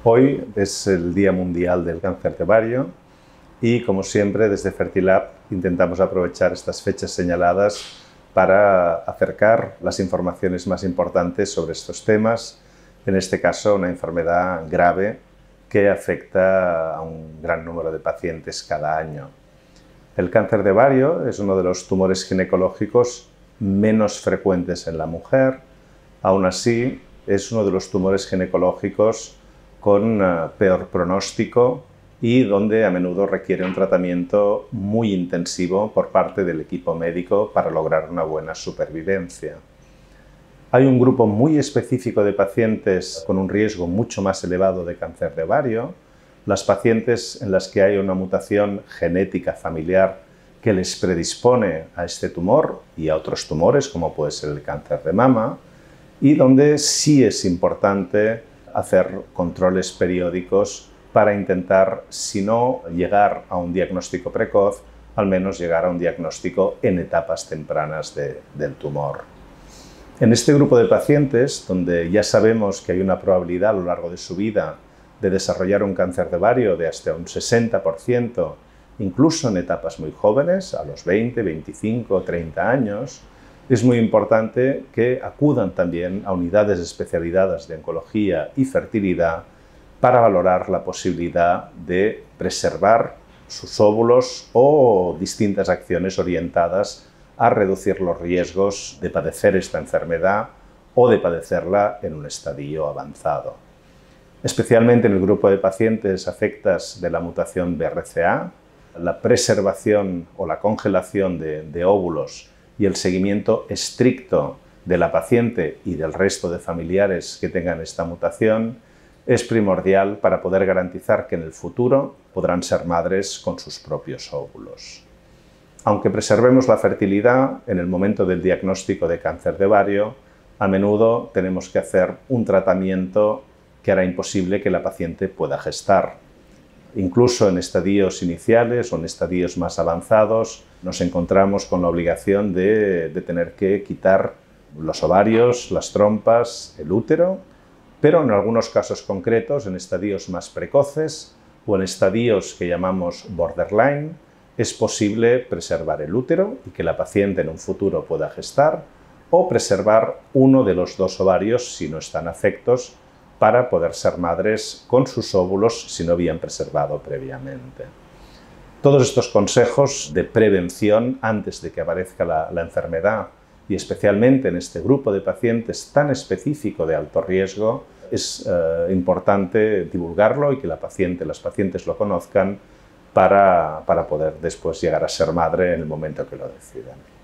Hoy es el Día Mundial del Cáncer de Ovario y, como siempre, desde Fertilab intentamos aprovechar estas fechas señaladas para acercar las informaciones más importantes sobre estos temas, en este caso una enfermedad grave que afecta a un gran número de pacientes cada año. El cáncer de ovario es uno de los tumores ginecológicos menos frecuentes en la mujer, aún así es uno de los tumores ginecológicos con peor pronóstico y donde a menudo requiere un tratamiento muy intensivo por parte del equipo médico para lograr una buena supervivencia. Hay un grupo muy específico de pacientes con un riesgo mucho más elevado de cáncer de ovario, las pacientes en las que hay una mutación genética familiar que les predispone a este tumor y a otros tumores, como puede ser el cáncer de mama, y donde sí es importante hacer controles periódicos para intentar, si no llegar a un diagnóstico precoz, al menos llegar a un diagnóstico en etapas tempranas del tumor. En este grupo de pacientes, donde ya sabemos que hay una probabilidad a lo largo de su vida de desarrollar un cáncer de ovario de hasta un 60%, incluso en etapas muy jóvenes, a los 20, 25, 30 años, es muy importante que acudan también a unidades especializadas de oncología y fertilidad para valorar la posibilidad de preservar sus óvulos o distintas acciones orientadas a reducir los riesgos de padecer esta enfermedad o de padecerla en un estadio avanzado. Especialmente en el grupo de pacientes afectas de la mutación BRCA, la preservación o la congelación de óvulos y el seguimiento estricto de la paciente y del resto de familiares que tengan esta mutación es primordial para poder garantizar que en el futuro podrán ser madres con sus propios óvulos. Aunque preservemos la fertilidad, en el momento del diagnóstico de cáncer de ovario, a menudo tenemos que hacer un tratamiento que hará imposible que la paciente pueda gestar. Incluso en estadios iniciales o en estadios más avanzados nos encontramos con la obligación de tener que quitar los ovarios, las trompas, el útero, pero en algunos casos concretos, en estadios más precoces o en estadios que llamamos borderline, es posible preservar el útero y que la paciente en un futuro pueda gestar, o preservar uno de los dos ovarios si no están afectos, para poder ser madres con sus óvulos si no habían preservado previamente. Todos estos consejos de prevención antes de que aparezca la enfermedad y especialmente en este grupo de pacientes tan específico de alto riesgo es importante divulgarlo y que las pacientes lo conozcan para poder después llegar a ser madre en el momento que lo decidan.